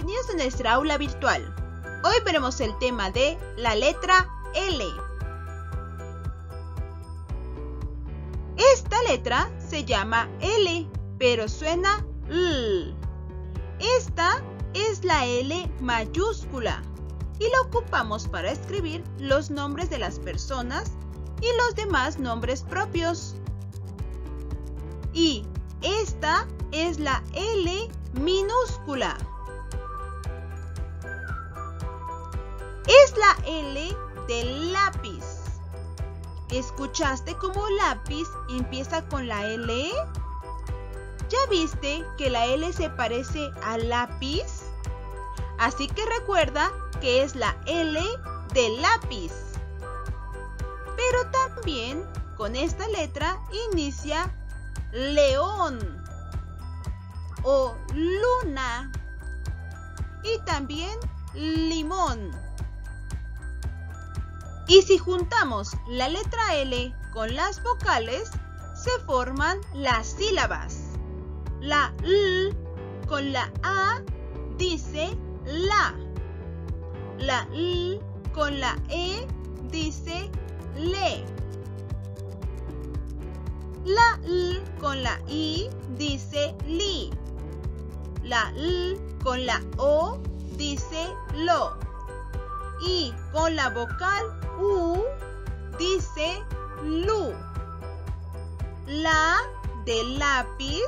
bienvenidos a nuestra aula virtual. Hoy veremos el tema de la letra L. Esta letra se llama L, pero suena L. Esta es la L mayúscula y la ocupamos para escribir los nombres de las personas y los demás nombres propios. Y esta es la L minúscula. Es la L del lápiz. ¿Escuchaste cómo lápiz empieza con la L? ¿Ya viste que la L se parece al lápiz? Así que recuerda que es la L del lápiz. Pero también con esta letra inicia león o luna y también limón. Y si juntamos la letra L con las vocales, se forman las sílabas. La L con la A dice la. La L con la E dice le. La L con la I dice li. La L con la O dice lo. Y con la vocal U dice lu. La de lápiz,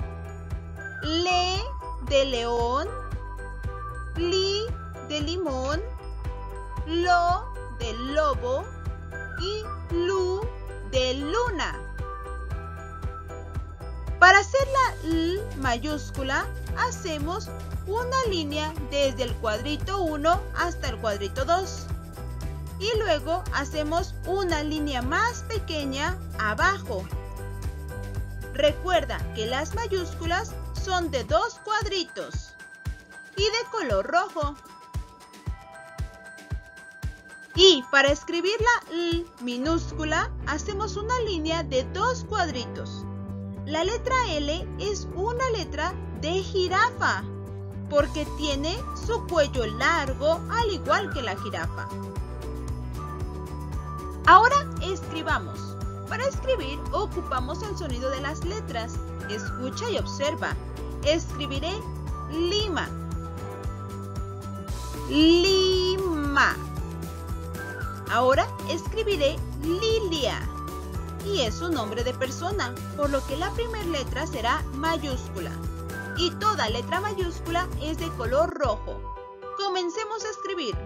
le de león, li de limón, lo de lobo y lu de luna. Para hacer la L mayúscula, hacemos una línea desde el cuadrito 1 hasta el cuadrito 2. Y luego hacemos una línea más pequeña abajo. Recuerda que las mayúsculas son de 2 cuadritos y de color rojo. Y para escribir la L minúscula, hacemos una línea de 2 cuadritos. La letra L es una letra de jirafa, porque tiene su cuello largo al igual que la jirafa. Ahora escribamos. Para escribir ocupamos el sonido de las letras. Escucha y observa. Escribiré lima. Lima. Ahora escribiré Lilia. Y es un nombre de persona, por lo que la primera letra será mayúscula. Y toda letra mayúscula es de color rojo. Comencemos a escribir.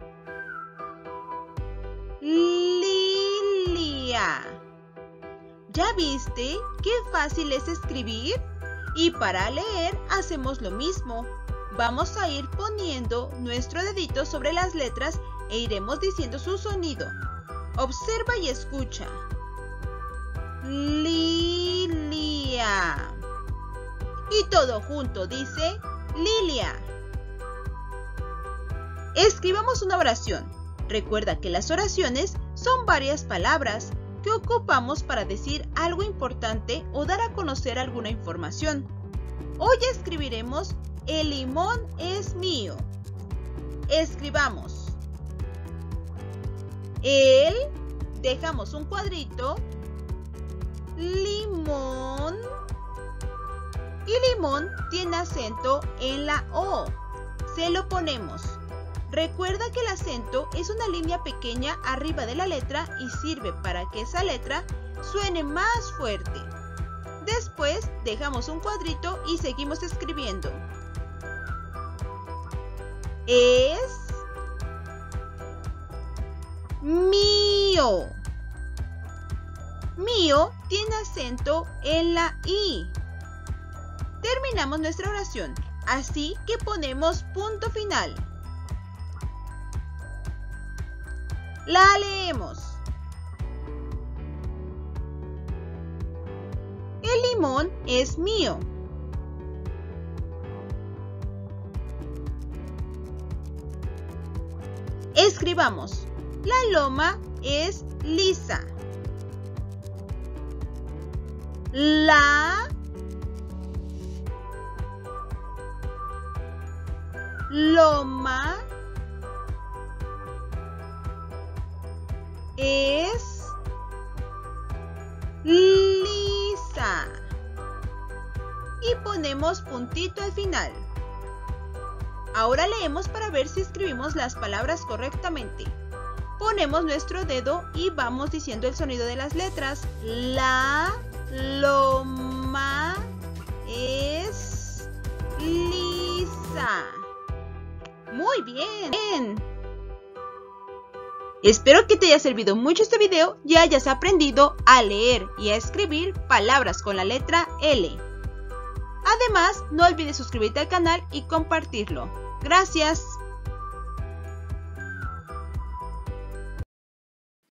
Lilia. ¿Ya viste qué fácil es escribir? Y para leer hacemos lo mismo. Vamos a ir poniendo nuestro dedito sobre las letras e iremos diciendo su sonido. Observa y escucha. Lilia. Y todo junto dice Lilia. Escribamos una oración. Recuerda que las oraciones son varias palabras que ocupamos para decir algo importante o dar a conocer alguna información. Hoy escribiremos el limón es mío. Escribamos el, dejamos un cuadrito, limón, y limón tiene acento en la O. Se lo ponemos. Recuerda que el acento es una línea pequeña arriba de la letra y sirve para que esa letra suene más fuerte. Después dejamos un cuadrito y seguimos escribiendo. Es mío. Mío tiene acento en la I. Terminamos nuestra oración, así que ponemos punto final. La leemos. El limón es mío. Escribamos. La loma es lisa. La Loma es lisa. Y ponemos puntito al final. Ahora leemos para ver si escribimos las palabras correctamente. Ponemos nuestro dedo y vamos diciendo el sonido de las letras. La loma es lisa. Muy bien. Espero que te haya servido mucho este video y hayas aprendido a leer y a escribir palabras con la letra L. Además, no olvides suscribirte al canal y compartirlo. Gracias.